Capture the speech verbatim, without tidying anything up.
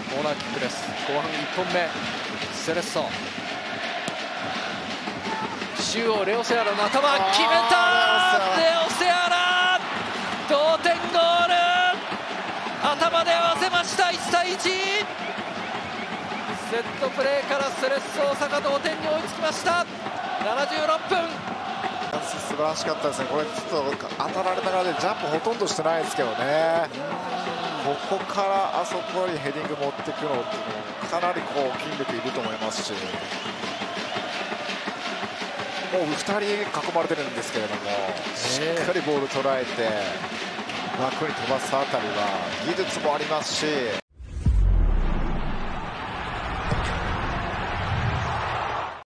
コーナーキックです。後半いっぽんめ、セレッソ中央、レオセアラの頭決めた。レオセアラ同点ゴール、頭で合わせました。いちたいいち、セットプレーからセレッソ大阪同点に追いつきました。ななじゅうろっぷん、 素晴らしかったですね。これちょっと当たられた側でジャンプほとんどしてないですけどね、ここからあそこにヘディング持っていくのってかなりこう筋力いると思いますし、もうふたり囲まれてるんですけれども、しっかりボール捉えて枠に飛ばすあたりは技術もありますし、